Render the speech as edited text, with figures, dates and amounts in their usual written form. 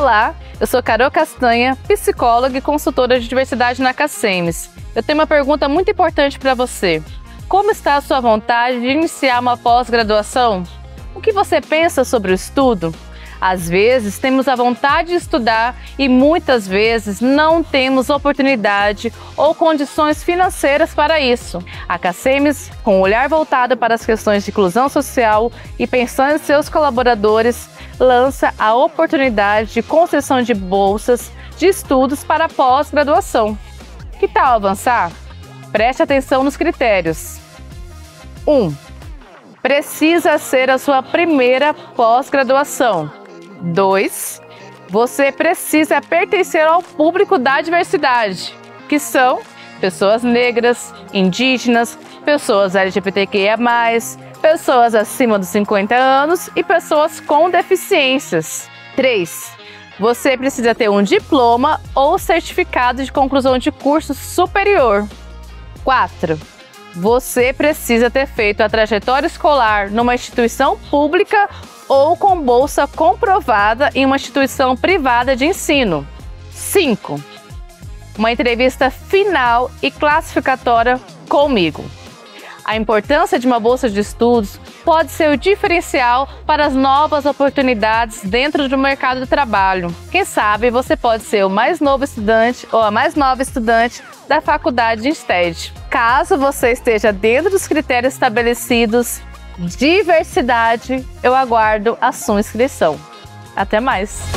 Olá, eu sou Carol Castanha, psicóloga e consultora de diversidade na CACEMES. Eu tenho uma pergunta muito importante para você. Como está a sua vontade de iniciar uma pós-graduação? O que você pensa sobre o estudo? Às vezes temos a vontade de estudar e muitas vezes não temos oportunidade ou condições financeiras para isso. A CACEMES, com um olhar voltado para as questões de inclusão social e pensando em seus colaboradores, lança a oportunidade de concessão de bolsas de estudos para pós-graduação. Que tal avançar? Preste atenção nos critérios. 1. Precisa ser a sua primeira pós-graduação. 2. Você precisa pertencer ao público da diversidade, que são pessoas negras, indígenas, pessoas LGBTQIA+, pessoas acima dos 50 anos e pessoas com deficiências. 3. Você precisa ter um diploma ou certificado de conclusão de curso superior. 4. Você precisa ter feito a trajetória escolar numa instituição pública ou com bolsa comprovada em uma instituição privada de ensino. 5. Uma entrevista final e classificatória comigo. A importância de uma bolsa de estudos pode ser o diferencial para as novas oportunidades dentro do mercado de trabalho. Quem sabe você pode ser o mais novo estudante ou a mais nova estudante da faculdade de STED. Caso você esteja dentro dos critérios estabelecidos, diversidade, eu aguardo a sua inscrição. Até mais!